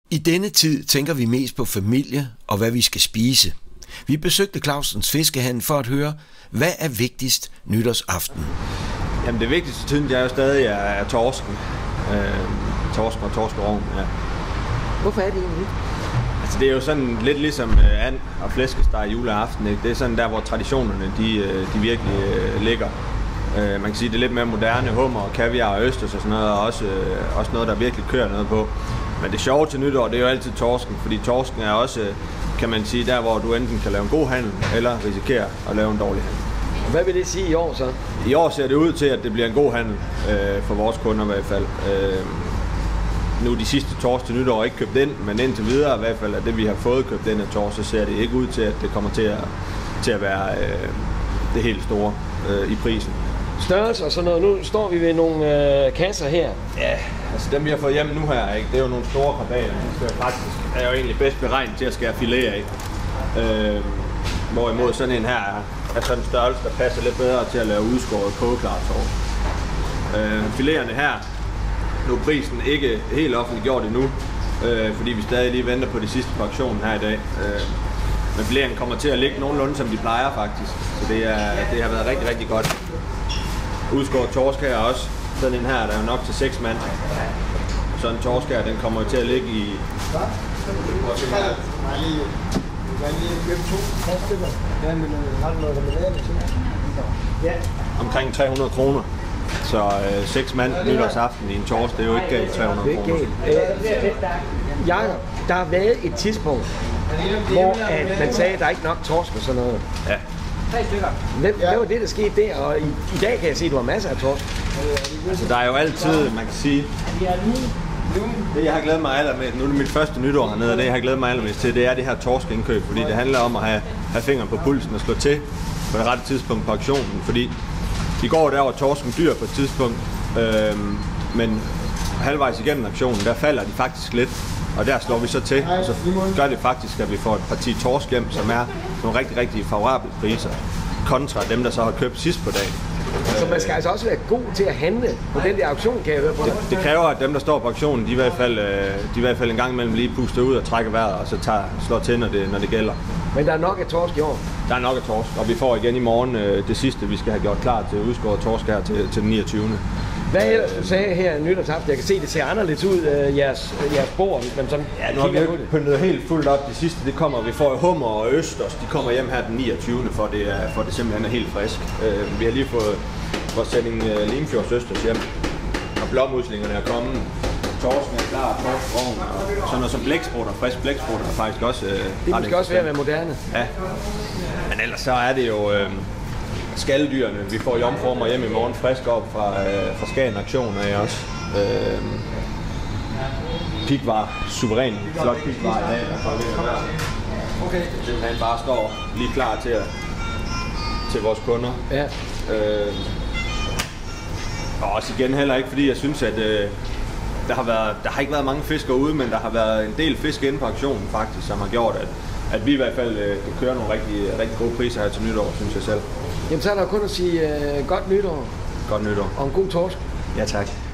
I denne tid tænker vi mest på familie og hvad vi skal spise. Vi besøgte Clausens fiskehandel for at høre, hvad er vigtigst nytårsaften? Jamen det vigtigste synes jeg jo stadig er torsken. Torsken og torskerovn, ja. Hvorfor er det egentlig? Altså det er jo sådan lidt ligesom and og flæskesteg juleaften, ikke? Det er sådan der, hvor traditionerne de virkelig ligger. Man kan sige, det er lidt mere moderne, hummer og kaviar og østers og sådan noget, og også noget, der virkelig kører noget på. Men det sjove til nytår, det er jo altid torsken, fordi torsken er også, kan man sige, der hvor du enten kan lave en god handel, eller risikere at lave en dårlig handel. Hvad vil det sige i år så? I år ser det ud til, at det bliver en god handel for vores kunder i hvert fald. Nu de sidste tors til nytår ikke købt ind, men indtil videre i hvert fald, at det vi har fået købt ind af tors, så ser det ikke ud til, at det kommer til at være det helt store i prisen. Størrelse og sådan noget. Nu står vi ved nogle kasser her. Ja, altså dem vi har fået hjem nu her, ikke? Det er jo nogle store karbaler. Det er jo egentlig bedst beregnet til at skære filet af. Hvorimod sådan en her er sådan en størrelse, der passer lidt bedre til at lave udskåret kogeklart tors. Fileterne her, nu er prisen ikke helt offentliggjort endnu, fordi vi stadig lige venter på de sidste på auktionen her i dag. Men fileterne kommer til at ligge nogenlunde, som de plejer faktisk. Så det har været rigtig, rigtig godt. Udskåret torsk her også. Sådan en her, der er jo nok til 6 mand. Sådan en torsk her, den kommer jo til at ligge i... omkring 300 kroner. Så 6 mand nytårsaften i en torsk, det er jo ikke galt 300 kroner. Jakob, der har været et tidspunkt, hvor man sagde, at der er ikke nok torsk og sådan noget. Ja. Hvad var det, der skete der? Og i dag kan jeg se, at du har masser af torsk. Altså, der er jo altid, man kan sige... Det, jeg har glædet mig allermest, nu er det mit første nytår hernede, og det, jeg har glædet mig allermest til, det er det her torskindkøb, fordi det handler om at have fingeren på pulsen og slå til på det rette tidspunkt på auktionen, fordi i går der var torsken dyr på et tidspunkt, men halvvejs igennem auktionen, der falder de faktisk lidt, og der slår vi så til, og så gør det faktisk, at vi får et parti torsk hjem, som er nogle rigtig, rigtig favorable priser, kontra dem, der så har købt sidst på dagen. Så man skal altså også være god til at handle på den der auktion, kan jeg høre på dig. Det kræver, at dem, der står på auktionen, de i hvert fald en gang imellem lige puster ud og trækker vejret, og så slår til, når det gælder. Men der er nok af torsk i år? Der er nok af torsk, og vi får igen i morgen det sidste, vi skal have gjort klar til udskåret torsk her til den 29. Hvad ellers du sagde her nytårsaften? Jeg kan se, det ser anderledes ud, jeres bord, men sådan ja, nu har vi jo pyntet helt fuldt op. Det sidste, det kommer, vi får hummer og østers, de kommer hjem her den 29. for det simpelthen er helt frisk. Vi har lige fået vores sætning Limfjords østers hjem, og blåmuslingerne er kommet. Torsken er klar, torskvogn, og sådan noget som blæksprutter, frisk blæksprutter er faktisk også... det er måske også ved at være moderne. Ja, men ellers så er det jo... Skaldyrene, vi får jomformer hjem i morgen frisk op fra Skagen Auktion af også. Pikvar, suveræn, flot pikvar i dag. Okay. Han bare står lige klar til vores kunder. Ja. Og også igen heller ikke, fordi jeg synes, at der har ikke været mange fiskere ude, men der har været en del fisk inde på auktionen faktisk, som har gjort, at vi i hvert fald kan køre nogle rigtig, rigtig gode priser her til nytår, synes jeg selv. Jamen så er der kun at sige godt nytår. Godt nytår. Og en god torsk. Ja, tak.